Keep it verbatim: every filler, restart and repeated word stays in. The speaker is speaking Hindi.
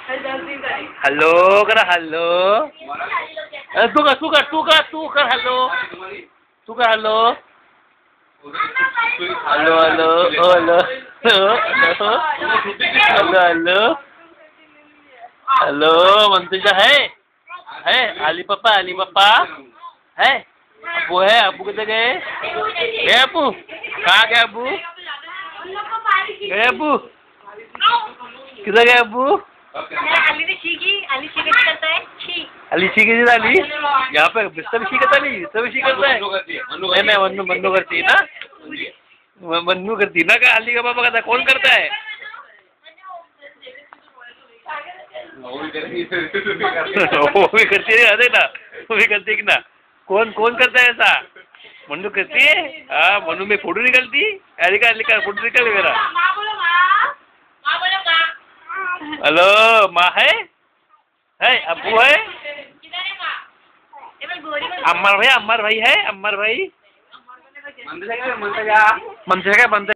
हेलो कर हेलो तू कर तू कर तू कर तू कर हेलो तू कर hello hello hello hello hello hello hello मंतुजा है है अली पापा अली पापा है अबू है अबू किधर गए गए अबू कहाँ गए अबू गए अबू किधर गए अबू अली शी किती झाली यहाँ पे बिस्तर शी करता नहीं बिस्तर शी करता है नहीं नहीं मन्नू मन्नू करती है ना मन्नू करती ना का अली का पापा करता कौन करता है वो भी करती है अरे ना वो भी करती है ना कौन कौन करता है ऐसा मन्नू करती है हाँ मन्नू में फोटो निकलती अली का अली का फोटो निकल मेरा हेलो माँ है है अब्बू है अम्मर भाई अम्मर भाई है अम्मर भाई मंदिर का मंदिर का मंदिर का